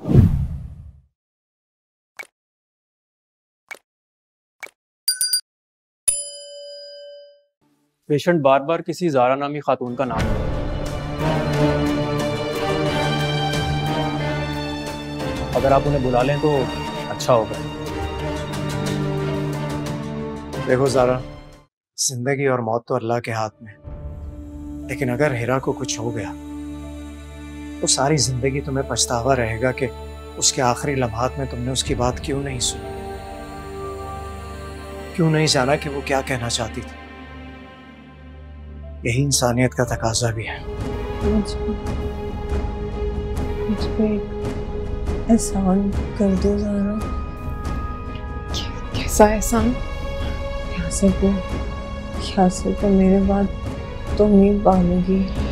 Patient बार बार किसी ज़ारा नामी खातून का नाम ले रहा है। अगर आप उन्हें बुला लें तो अच्छा होगा। देखो ज़ारा, जिंदगी और मौत तो अल्लाह के हाथ में, लेकिन अगर हिरा को कुछ हो गया तो सारी जिंदगी तुम्हें पछतावा रहेगा कि उसके आखिरी लम्हात में तुमने उसकी बात क्यों नहीं सुनी, क्यों नहीं जाना कि वो क्या कहना चाहती थी। यही इंसानियत का तकाजा भी है। मुझ पे एहसान कर दो ज़ारा। कैसा एहसान? यासिर को मेरे बाद तो उम्मीद बांधेगी।